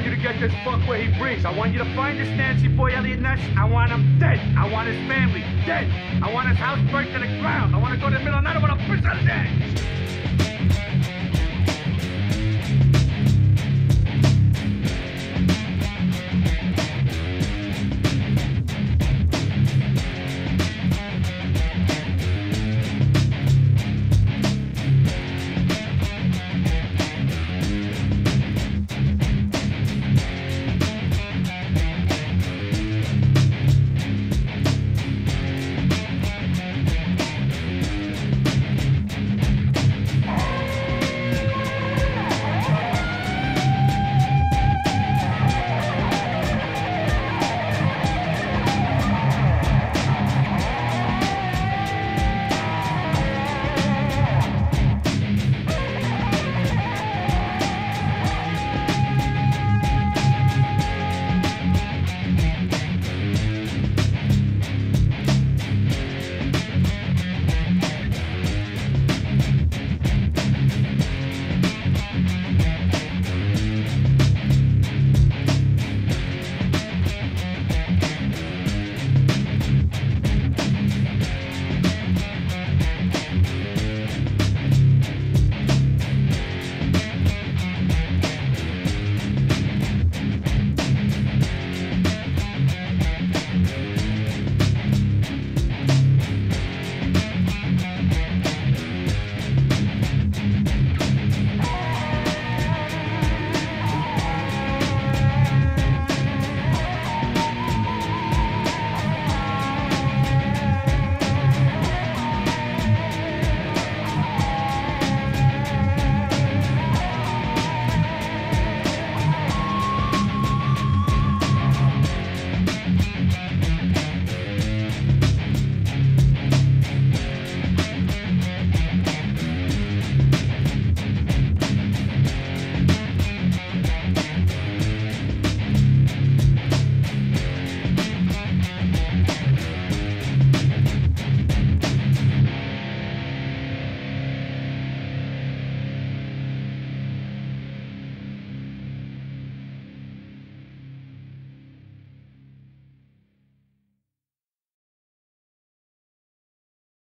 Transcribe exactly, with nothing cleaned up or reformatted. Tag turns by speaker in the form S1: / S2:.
S1: you to get this fuck where he breathes. I want you to find this Nancy boy Elliot Ness. I want him dead. I want his family dead. I want his house burnt to the ground. I want to go to the middle of the night. I want to piss on his ass.